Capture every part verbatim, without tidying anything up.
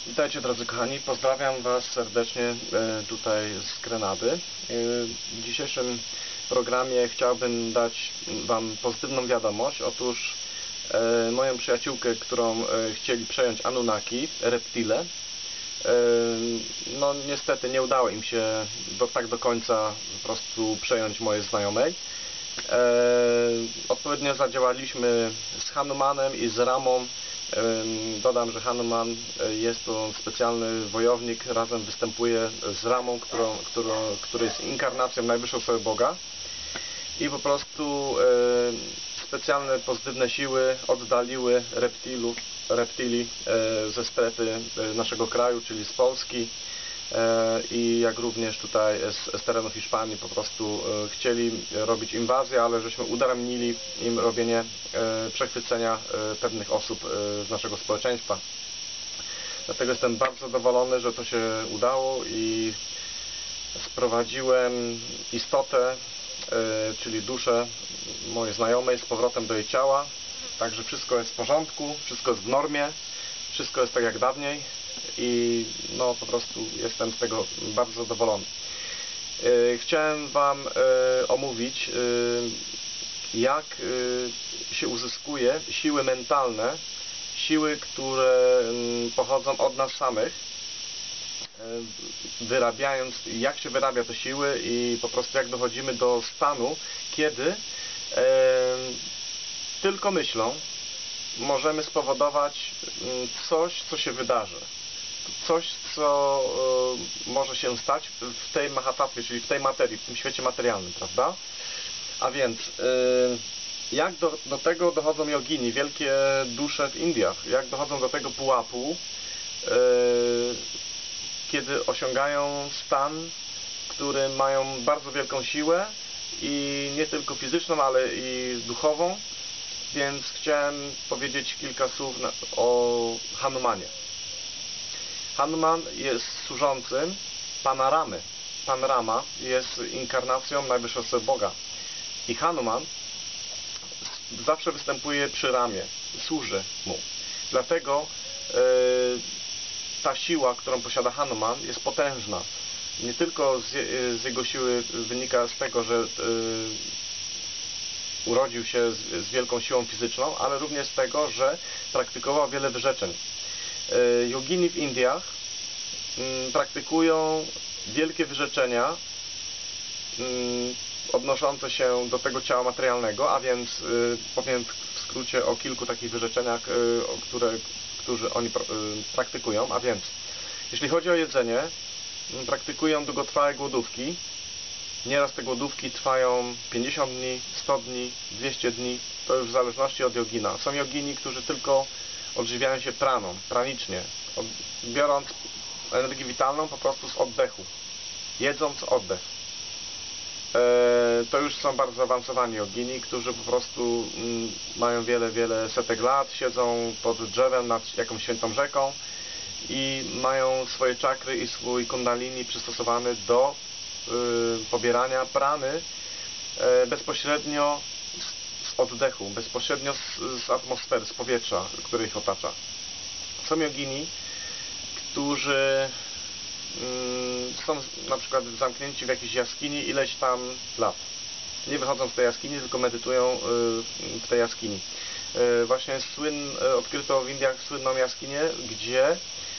Witajcie drodzy kochani, pozdrawiam Was serdecznie tutaj z Grenady. W dzisiejszym programie chciałbym dać Wam pozytywną wiadomość. Otóż moją przyjaciółkę, którą chcieli przejąć Anunnaki, reptile, no niestety nie udało im się do, tak do końca po prostu przejąć mojej znajomej. Odpowiednio zadziałaliśmy z Hanumanem i z Ramą. Dodam, że Hanuman jest to specjalny wojownik, razem występuje z Ramą, którą, którą, który jest inkarnacją najwyższą sobie Boga, i po prostu e, specjalne pozytywne siły oddaliły reptilów, reptili e, ze strefy naszego kraju, czyli z Polski, e, i jak również tutaj z, z terenu Hiszpanii po prostu e, chcieli robić inwazję, ale żeśmy udaremnili im robienie e, przechwycenia e, pewnych osób e, z naszego społeczeństwa. Dlatego jestem bardzo zadowolony, że to się udało i sprowadziłem istotę, czyli duszę mojej znajomej z powrotem do jej ciała. Także wszystko jest w porządku, wszystko jest w normie, wszystko jest tak jak dawniej i no po prostu jestem z tego bardzo zadowolony. Chciałem Wam omówić, jak się uzyskuje siły mentalne, siły, które pochodzą od nas samych, wyrabiając, jak się wyrabia te siły i po prostu jak dochodzimy do stanu, kiedy e, tylko myślą możemy spowodować coś, co się wydarzy. Coś, co e, może się stać w tej mahatatwie, czyli w tej materii, w tym świecie materialnym, prawda? A więc e, jak do, do tego dochodzą jogini, wielkie dusze w Indiach, jak dochodzą do tego pułapu, e, kiedy osiągają stan, w którym mają bardzo wielką siłę i nie tylko fizyczną, ale i duchową. Więc chciałem powiedzieć kilka słów o Hanumanie. Hanuman jest służącym Pana Ramy. Pan Rama jest inkarnacją najwyższego Boga. I Hanuman zawsze występuje przy Ramie, służy mu. Dlatego yy, ta siła, którą posiada Hanuman, jest potężna. Nie tylko z, z jego siły wynika z tego, że y, urodził się z, z wielką siłą fizyczną, ale również z tego, że praktykował wiele wyrzeczeń. Y, jogini w Indiach y, praktykują wielkie wyrzeczenia y, odnoszące się do tego ciała materialnego, a więc y, powiem w skrócie o kilku takich wyrzeczeniach, y, które którzy oni praktykują. A więc jeśli chodzi o jedzenie, praktykują długotrwałe głodówki. Nieraz te głodówki trwają pięćdziesiąt dni, sto dni, dwieście dni, to już w zależności od jogina. Są jogini, którzy tylko odżywiają się praną, pranicznie, od, biorąc energię witalną po prostu z oddechu, jedząc oddech. E, to już są bardzo zaawansowani jogini, którzy po prostu mm, mają wiele, wiele setek lat, siedzą pod drzewem nad jakąś świętą rzeką i mają swoje czakry i swój kundalini przystosowany do y, pobierania prany y, bezpośrednio z, z oddechu, bezpośrednio z, z atmosfery, z powietrza, które ich otacza. Są jogini, którzy są na przykład zamknięci w jakiejś jaskini ileś tam lat. Nie wychodzą z tej jaskini, tylko medytują w tej jaskini. Właśnie słyn, odkryto w Indiach słynną jaskinię, gdzie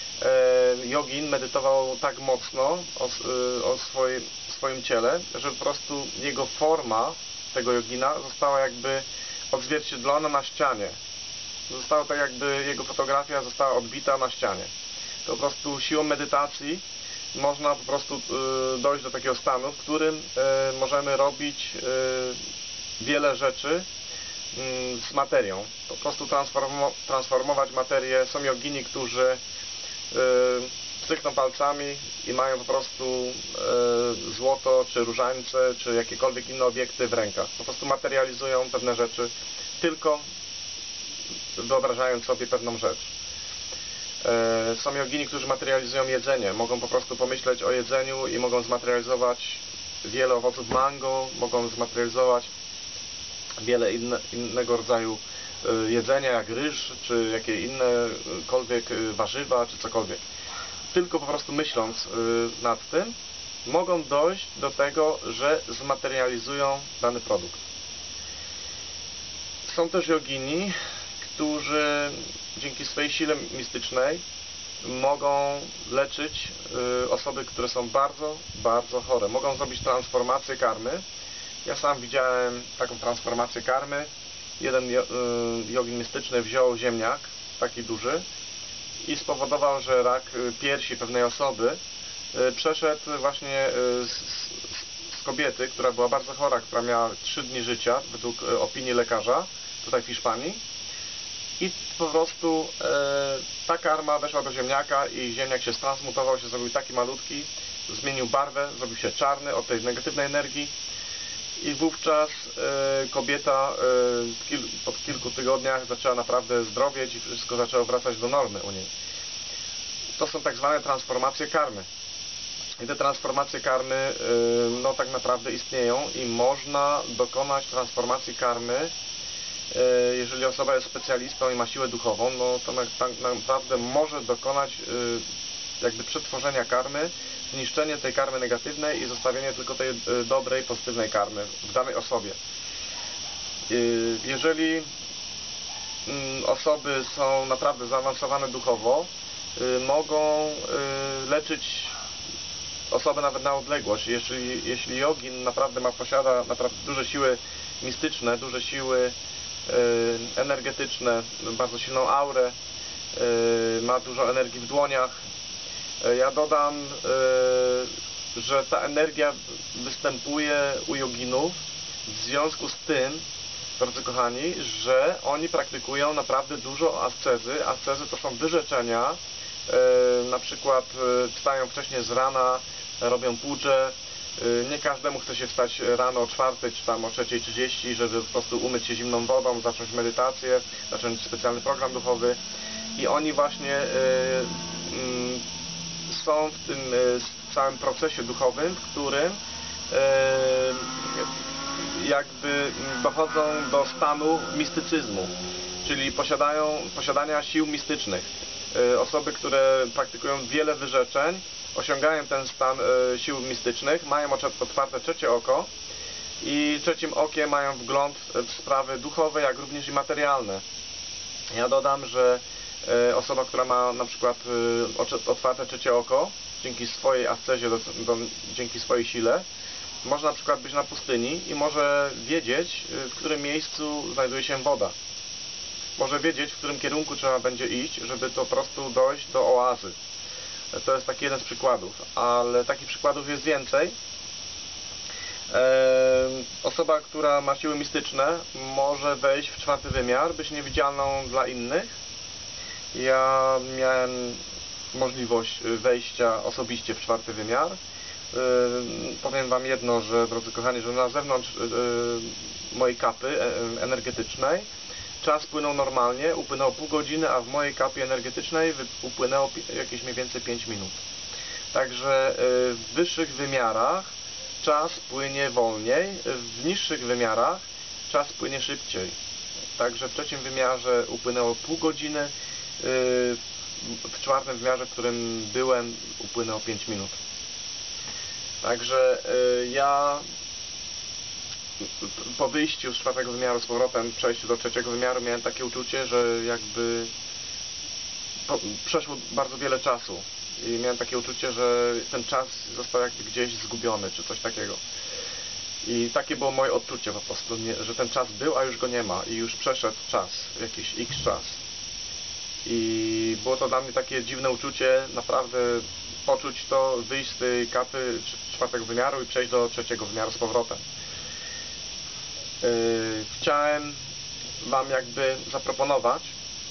jogin medytował tak mocno o, o swoim, swoim ciele, że po prostu jego forma tego jogina została jakby odzwierciedlona na ścianie. Zostało tak, jakby jego fotografia została odbita na ścianie. To po prostu siłą medytacji można po prostu y, dojść do takiego stanu, w którym y, możemy robić y, wiele rzeczy y, z materią. Po prostu transformo transformować materię. Są jogini, którzy y, pstrykną palcami i mają po prostu y, złoto, czy różańce, czy jakiekolwiek inne obiekty w rękach. Po prostu materializują pewne rzeczy, tylko wyobrażając sobie pewną rzecz. Są jogini, którzy materializują jedzenie. Mogą po prostu pomyśleć o jedzeniu i mogą zmaterializować wiele owoców mango, mogą zmaterializować wiele inne, innego rodzaju jedzenia jak ryż, czy jakie innekolwiek warzywa, czy cokolwiek. Tylko po prostu myśląc nad tym, mogą dojść do tego, że zmaterializują dany produkt. Są też jogini, którzy dzięki swojej sile mistycznej mogą leczyć osoby, które są bardzo, bardzo chore. Mogą zrobić transformację karmy. Ja sam widziałem taką transformację karmy. Jeden jogin mistyczny wziął ziemniak, taki duży, i spowodował, że rak piersi pewnej osoby przeszedł właśnie z, z kobiety, która była bardzo chora, która miała trzy dni życia, według opinii lekarza, tutaj w Hiszpanii. I po prostu e, ta karma weszła do ziemniaka i ziemniak się stransmutował, się zrobił taki malutki, zmienił barwę, zrobił się czarny od tej negatywnej energii. I wówczas e, kobieta e, kil, po kilku tygodniach zaczęła naprawdę zdrowieć i wszystko zaczęło wracać do normy u niej. To są tak zwane transformacje karmy. I te transformacje karmy e, no tak naprawdę istnieją i można dokonać transformacji karmy, e, jeżeli osoba jest specjalistą i ma siłę duchową, no to tak naprawdę może dokonać e, jakby przetworzenia karmy, zniszczenie tej karmy negatywnej i zostawienie tylko tej dobrej, pozytywnej karmy w danej osobie. Jeżeli osoby są naprawdę zaawansowane duchowo, mogą leczyć osobę nawet na odległość. Jeśli, jeśli jogin naprawdę ma, posiada naprawdę duże siły mistyczne, duże siły energetyczne, bardzo silną aurę, ma dużo energii w dłoniach, ja dodam, że ta energia występuje u joginów w związku z tym, drodzy kochani, że oni praktykują naprawdę dużo ascezy. Ascezy to są wyrzeczenia, na przykład wstają wcześniej z rana, robią płucze. Nie każdemu chce się wstać rano o czwartej czy tam o trzeciej trzydzieści, żeby po prostu umyć się zimną wodą, zacząć medytację, zacząć specjalny program duchowy. I oni właśnie są w tym całym procesie duchowym, w którym jakby dochodzą do stanu mistycyzmu, czyli posiadają, posiadania sił mistycznych. Osoby, które praktykują wiele wyrzeczeń, osiągają ten stan sił mistycznych, mają otwarte trzecie oko i trzecim okiem mają wgląd w sprawy duchowe, jak również i materialne. Ja dodam, że osoba, która ma na przykład otwarte trzecie oko, dzięki swojej ascezie, do, do, dzięki swojej sile, może na przykład być na pustyni i może wiedzieć, w którym miejscu znajduje się woda. Może wiedzieć, w którym kierunku trzeba będzie iść, żeby to po prostu dojść do oazy. To jest taki jeden z przykładów, ale takich przykładów jest więcej. Osoba, która ma siły mistyczne, może wejść w czwarty wymiar, być niewidzialną dla innych. Ja miałem możliwość wejścia osobiście w czwarty wymiar. Yy, powiem Wam jedno, że drodzy kochani, że na zewnątrz yy, mojej kapy yy, energetycznej czas płynął normalnie, upłynęło pół godziny, a w mojej kapie energetycznej upłynęło jakieś mniej więcej pięć minut. Także yy, w wyższych wymiarach czas płynie wolniej, w niższych wymiarach czas płynie szybciej. Także w trzecim wymiarze upłynęło pół godziny, yy, w czwartym wymiarze, w którym byłem, upłynęło pięć minut. Także y, ja po wyjściu z czwartego wymiaru z powrotem, przejściu do trzeciego wymiaru, miałem takie uczucie, że jakby po, przeszło bardzo wiele czasu i miałem takie uczucie, że ten czas został jakby gdzieś zgubiony, czy coś takiego. I takie było moje odczucie po prostu, nie, że ten czas był, a już go nie ma i już przeszedł czas, jakiś x czas. I było to dla mnie takie dziwne uczucie, naprawdę poczuć to, wyjść z tej kapy czwartego wymiaru i przejść do trzeciego wymiaru z powrotem. Yy, chciałem Wam jakby zaproponować,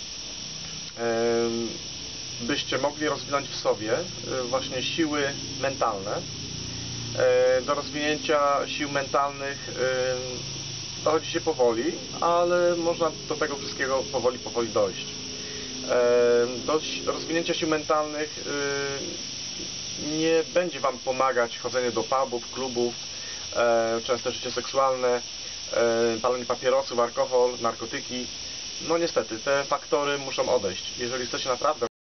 yy, byście mogli rozwinąć w sobie yy, właśnie siły mentalne. Yy, do rozwinięcia sił mentalnych yy, dochodzi się powoli, ale można do tego wszystkiego powoli, powoli dojść. Yy, do rozwinięcia sił mentalnych yy, nie będzie Wam pomagać chodzenie do pubów, klubów, e, częste życie seksualne, e, palenie papierosów, alkohol, narkotyki. no niestety te faktory muszą odejść. Jeżeli chcecie naprawdę